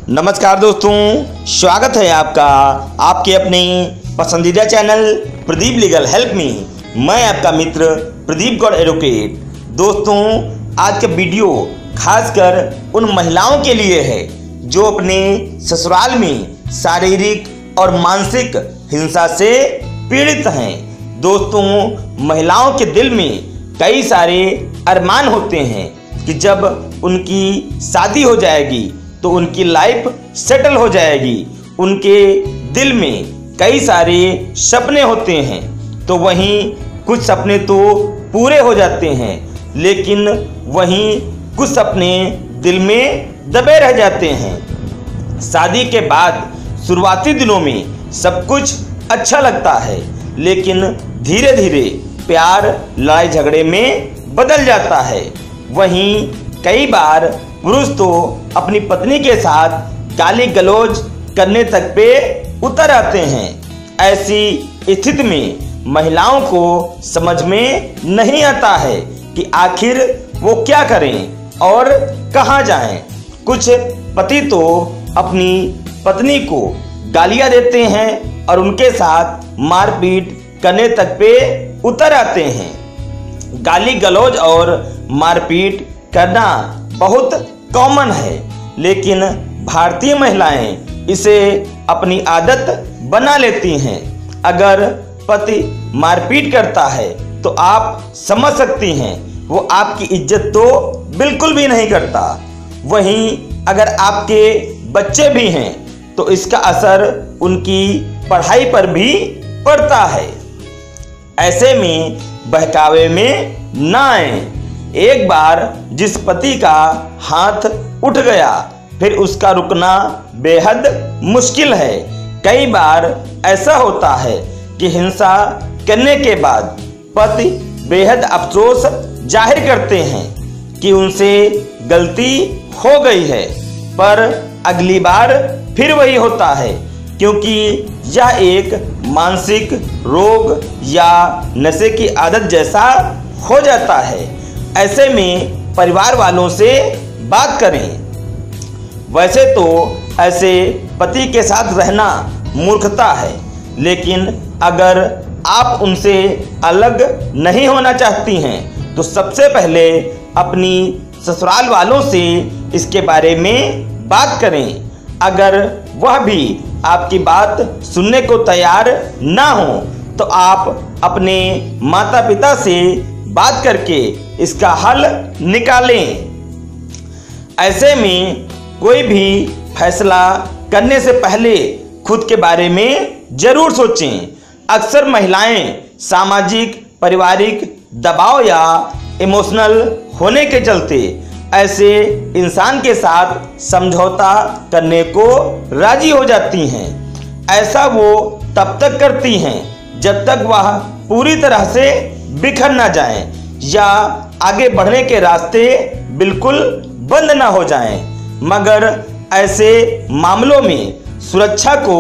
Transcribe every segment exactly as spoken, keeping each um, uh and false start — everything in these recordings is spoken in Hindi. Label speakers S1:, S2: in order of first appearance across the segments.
S1: नमस्कार दोस्तों, स्वागत है आपका आपके अपने पसंदीदा channel Pradeep legal help me. मैं आपका मित्र प्रदीप गौड़ एडवोकेट। दोस्तों, आज का वीडियो खासकर उन महिलाओं के लिए है जो अपने ससुराल में शारीरिक और मानसिक हिंसा से पीड़ित हैं। दोस्तों, महिलाओं के दिल में कई सारे अरमान होते हैं कि जब उनकी शादी हो जाएगी तो उनकी लाइफ सेटल हो जाएगी। उनके दिल में कई सारे सपने होते हैं, तो वहीं कुछ सपने तो पूरे हो जाते हैं, लेकिन वहीं कुछ सपने दिल में दबे रह जाते हैं। शादी के बाद शुरुआती दिनों में सब कुछ अच्छा लगता है, लेकिन धीरे धीरे प्यार लड़ाई झगड़े में बदल जाता है। वहीं कई बार पुरुष तो अपनी पत्नी के साथ गाली गलौज करने तक पे उतर आते हैं। ऐसी स्थिति में महिलाओं को समझ में नहीं आता है कि आखिर वो क्या करें और कहाँ जाएं। कुछ पति तो अपनी पत्नी को गालियां देते हैं और उनके साथ मारपीट करने तक पे उतर आते हैं। गाली गलौज और मारपीट करना बहुत कॉमन है, लेकिन भारतीय महिलाएं इसे अपनी आदत बना लेती हैं। अगर पति मारपीट करता है तो आप समझ सकती हैं वो आपकी इज्जत तो बिल्कुल भी नहीं करता। वहीं अगर आपके बच्चे भी हैं तो इसका असर उनकी पढ़ाई पर भी पड़ता है। ऐसे में बहकावे में ना आए। एक बार जिस पति का हाथ उठ गया फिर उसका रुकना बेहद मुश्किल है। कई बार ऐसा होता है कि हिंसा करने के बाद पति बेहद अफसोस जाहिर करते हैं कि उनसे गलती हो गई है, पर अगली बार फिर वही होता है, क्योंकि यह एक मानसिक रोग या नशे की आदत जैसा हो जाता है। ऐसे में परिवार वालों से बात करें। वैसे तो ऐसे पति के साथ रहना मूर्खता है, लेकिन अगर आप उनसे अलग नहीं होना चाहती हैं तो सबसे पहले अपनी ससुराल वालों से इसके बारे में बात करें। अगर वह भी आपकी बात सुनने को तैयार ना हो तो आप अपने माता पिता से बात करके इसका हल निकालें। ऐसे में कोई भी फैसला करने से पहले खुद के बारे में जरूर सोचें। अक्सर महिलाएं सामाजिक पारिवारिक दबाव या इमोशनल होने के चलते ऐसे इंसान के साथ समझौता करने को राजी हो जाती हैं। ऐसा वो तब तक करती हैं जब तक वह पूरी तरह से बिखर ना जाएं या आगे बढ़ने के रास्ते बिल्कुल बंद ना हो जाएं। मगर ऐसे मामलों में सुरक्षा को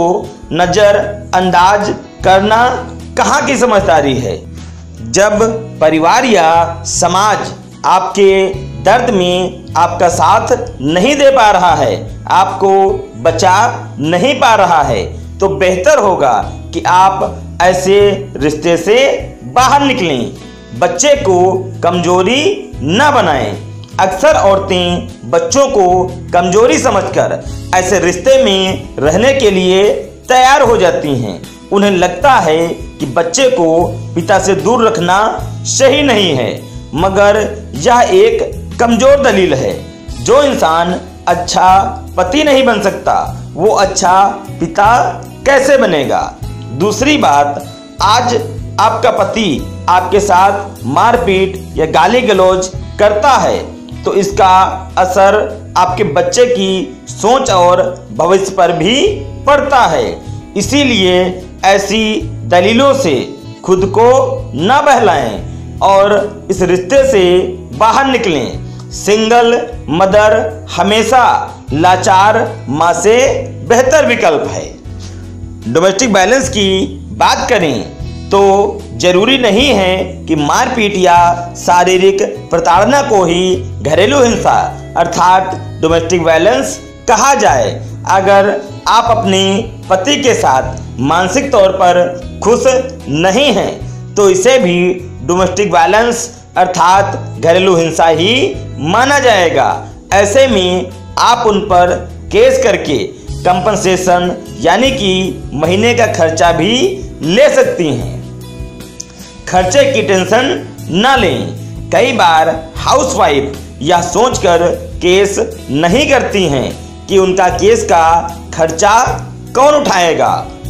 S1: नज़रअंदाज करना कहाँ की समझदारी है। जब परिवार या समाज आपके दर्द में आपका साथ नहीं दे पा रहा है, आपको बचा नहीं पा रहा है, तो बेहतर होगा कि आप ऐसे रिश्ते से बाहर निकलें। बच्चे को कमजोरी न बनाएं। अक्सर औरतें बच्चों को कमजोरी समझकर ऐसे रिश्ते में रहने के लिए तैयार हो जाती हैं। उन्हें लगता है कि बच्चे को पिता से दूर रखना सही नहीं है, मगर यह एक कमजोर दलील है। जो इंसान अच्छा पति नहीं बन सकता वो अच्छा पिता कैसे बनेगा। दूसरी बात, आज आपका पति आपके साथ मारपीट या गाली गलौज करता है तो इसका असर आपके बच्चे की सोच और भविष्य पर भी पड़ता है। इसीलिए ऐसी दलीलों से खुद को न बहलाएं और इस रिश्ते से बाहर निकलें। सिंगल मदर हमेशा लाचार माँ से बेहतर विकल्प है। डोमेस्टिक वायलेंस की बात करें तो जरूरी नहीं है कि मारपीट या शारीरिक प्रताड़ना को ही घरेलू हिंसा अर्थात डोमेस्टिक वायलेंस कहा जाए। अगर आप अपने पति के साथ मानसिक तौर पर खुश नहीं हैं तो इसे भी डोमेस्टिक वायलेंस अर्थात घरेलू हिंसा ही माना जाएगा। ऐसे में आप उन पर केस करके कंपनसेशन यानी कि महीने का खर्चा भी ले सकती हैं। खर्चे की टेंशन न लें। कई बार हाउसवाइफ यह सोचकर केस नहीं करती हैं कि उनका केस का खर्चा कौन उठाएगा।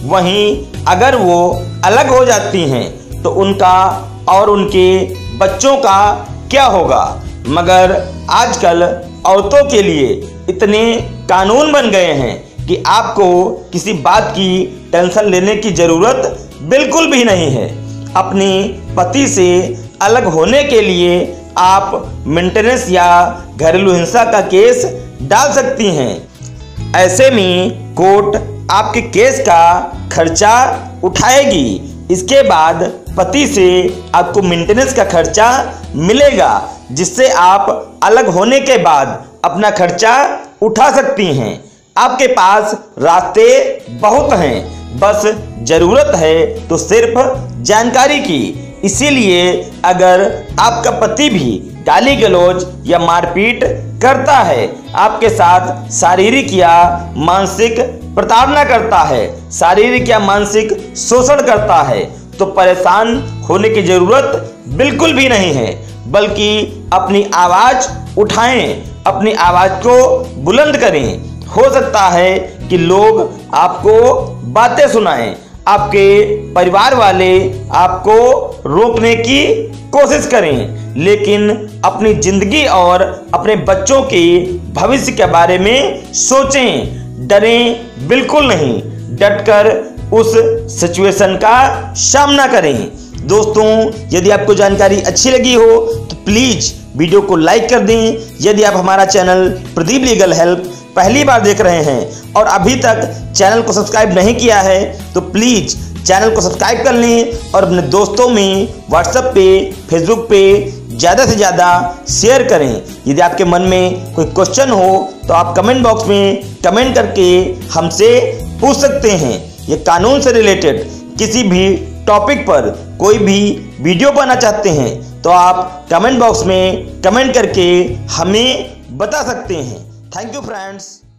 S1: वहीं अगर वो अलग हो जाती हैं तो उनका और उनके बच्चों का क्या होगा। मगर आजकल औरतों के लिए इतने कानून बन गए हैं कि आपको किसी बात की टेंशन लेने की ज़रूरत बिल्कुल भी नहीं है। अपने पति से अलग होने के लिए आप मेंटेनेंस या घरेलू हिंसा का केस डाल सकती हैं। ऐसे में कोर्ट आपके केस का खर्चा उठाएगी। इसके बाद पति से आपको मेंटेनेंस का खर्चा मिलेगा, जिससे आप अलग होने के बाद अपना खर्चा उठा सकती हैं। आपके पास रास्ते बहुत हैं, बस ज़रूरत है तो सिर्फ जानकारी की। इसीलिए अगर आपका पति भी गाली गलौज या मारपीट करता है, आपके साथ शारीरिक या मानसिक प्रताड़ना करता है, शारीरिक या मानसिक शोषण करता है, तो परेशान होने की ज़रूरत बिल्कुल भी नहीं है, बल्कि अपनी आवाज़ उठाएं, अपनी आवाज़ को बुलंद करें। हो सकता है कि लोग आपको बातें सुनाएं, आपके परिवार वाले आपको रोकने की कोशिश करें, लेकिन अपनी ज़िंदगी और अपने बच्चों के भविष्य के बारे में सोचें। डरें बिल्कुल नहीं, डटकर उस सिचुएशन का सामना करें। दोस्तों, यदि आपको जानकारी अच्छी लगी हो तो प्लीज़ वीडियो को लाइक कर दें। यदि आप हमारा चैनल प्रदीप लीगल हेल्प पहली बार देख रहे हैं और अभी तक चैनल को सब्सक्राइब नहीं किया है तो प्लीज़ चैनल को सब्सक्राइब कर लें और अपने दोस्तों में व्हाट्सएप पे, फेसबुक पे ज़्यादा से ज़्यादा शेयर करें। यदि आपके मन में कोई क्वेश्चन हो तो आप कमेंट बॉक्स में कमेंट करके हमसे पूछ सकते हैं। ये कानून से रिलेटेड किसी भी टॉपिक पर कोई भी वीडियो बनाना चाहते हैं तो आप कमेंट बॉक्स में कमेंट करके हमें बता सकते हैं। Thank you friends.